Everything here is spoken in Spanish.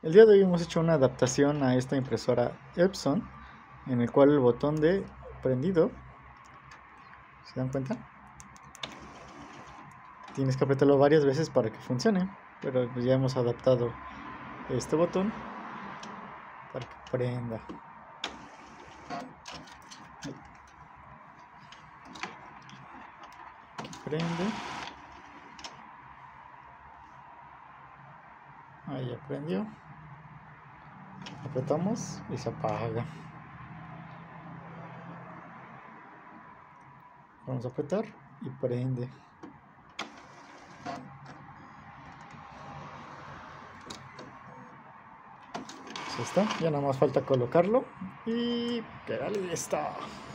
El día de hoy hemos hecho una adaptación a esta impresora Epson, en el cual el botón de prendido, ¿se dan cuenta? Tienes que apretarlo varias veces para que funcione, pero pues ya hemos adaptado este botón para que prenda. Aquí prende. Ahí ya prendió. Apretamos y se apaga. Vamos a apretar y prende. Pues está, ya nada más falta colocarlo y queda listo.